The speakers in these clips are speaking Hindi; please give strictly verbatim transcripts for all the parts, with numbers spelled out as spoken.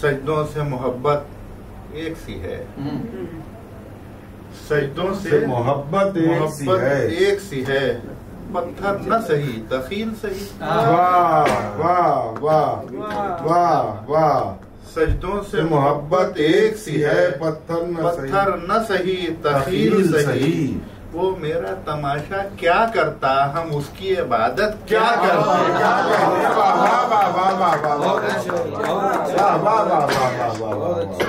सजदों से मोहब्बत एक सी है, सजदों से मोहब्बत एक सी मोहब्बत है, एक सी है, पत्थर न सही तखील सही। वाह वाह वाह वाह वाह। सजदों से मोहब्बत एक सी है, पत्थर न पत्थर न सही तखील सही। वो मेरा तमाशा क्या करता, हम उसकी इबादत क्या करते। क्या कहने, वाह वाह वाह वाह वाह वाह वाह वाह वाह वाह वाह।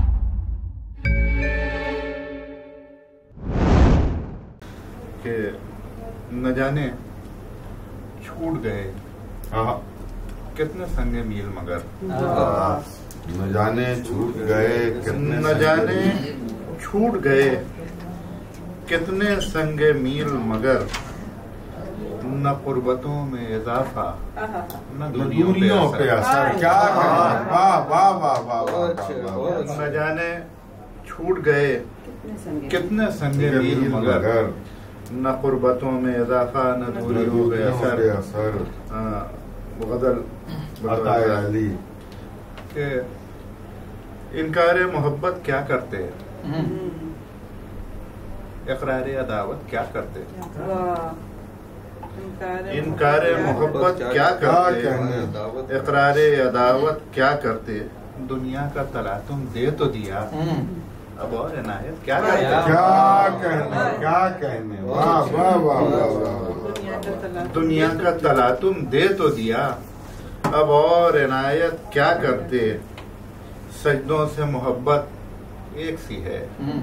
कि न जाने छूट गए कितने संगे मील मगर, न जाने छूट गए कितने, न जाने छूट गए कितने संगे मील मगर, न कुर्बतों में इजाफा न दूरियों पे असर। क्या कहने, वाह वाह वाह वाह वाह। न जाने छूट गए कितने संगे मील मगर, न कुर्बतों में इजाफा न दूरियों पे असर। गजल अली के इनकार मोहब्बत क्या करते हैं, इकरार अदावत क्या करते, इनकार मोहब्बत क्या करते, इकरार अदावत क्या करते। दुनिया का तला तुम दे तो दिया, अब और इनायत क्या करते। क्या कहने, क्या कहने, वाह वाह वाह वाह। दुनिया का तला तुम दे तो दिया, अब और इनायत क्या करते। सजदों से मोहब्बत एक सी है,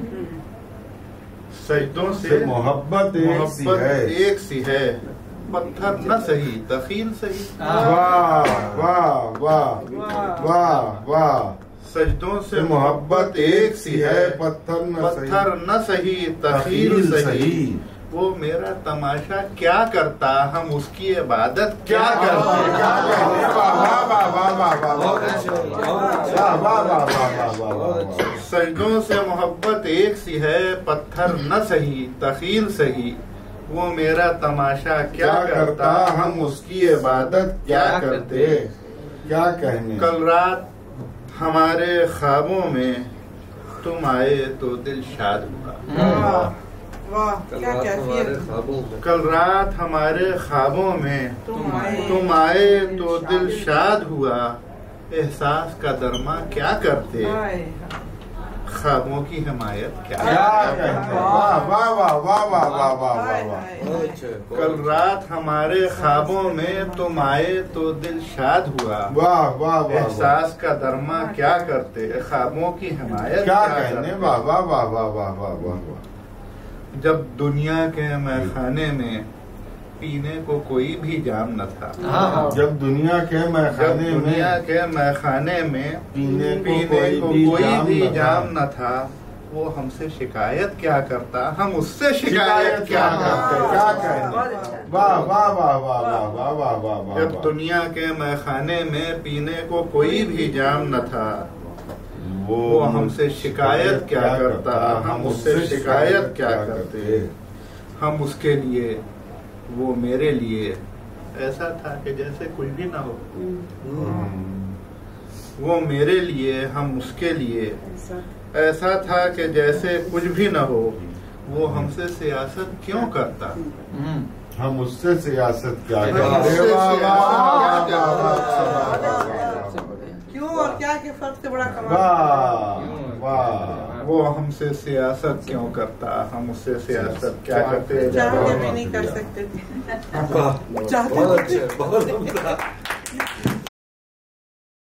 सजदों से मोहब्बत एक सी है, एक सी है, पत्थर न सही तखील सही। वाह वाह वाह वाह वाह। सजदों से मोहब्बत एक सी है, पत्थर न पत्थर न सही तखील सही। वो मेरा तमाशा क्या करता, हम उसकी इबादत क्या करते। क्या कहने, वाह वाह वाह वाह वाह वाह वाह वाह वाह। सजदों से मोहब्बत एक सी है, पत्थर न सही तखील सही। वो मेरा तमाशा क्या करता, हम उसकी इबादत क्या करते। क्या कहने। कल रात हमारे ख्वाबों में तुम आए तो दिल शाद हुआ। वाह क्या कैफियत। कल रात हमारे ख्वाबों में तुम आए, तुम आए तो दिल शाद हुआ। एहसास का दरमा क्या करते, ख्वाबों की हिमायत क्या कहते। वाह वाह वाह वाह वाह वाह वाह वाह। कल रात हमारे ख्वाबों में तुम आए तो दिल शाद हुआ। वाह वाह वाह। एहसास का दरमा क्या करते, ख्वाबों की हिमायत क्या कहने, वाह वाह वाह वाह वाह वाह वाह। जब दुनिया के मैखाने में पीने को कोई भी जाम न था, जब दुनिया के मैखाने में दुनिया के मैखाने में पीने को पीने कोई को भी कोई जाम भी न जाम न था। वो हमसे शिकायत क्या करता, हम उससे शिकायत क्या करते। क्या कहने, वाह वाह वाह वाह वाह वाह वाह वाह वाह। जब दुनिया के मैखाने में पीने को कोई भी जाम न था, वो हमसे शिकायत क्या करता, हम उससे शिकायत क्या करते। हम उसके लिए, वो मेरे लिए ऐसा था कि जैसे कुछ भी ना हो। वो मेरे लिए, हम उसके लिए ऐसा था कि जैसे कुछ भी ना हो। वो हमसे सियासत क्यों करता, हम उससे सियासत क्या करते। क्यों और क्या के फर्क से बड़ा कमाल। वाह वाह। वो हमसे सियासत क्यों करता, हम उससे सियासत क्या करते। चाहते भी नहीं कर सकते थे। बहुत अच्छे, बहुत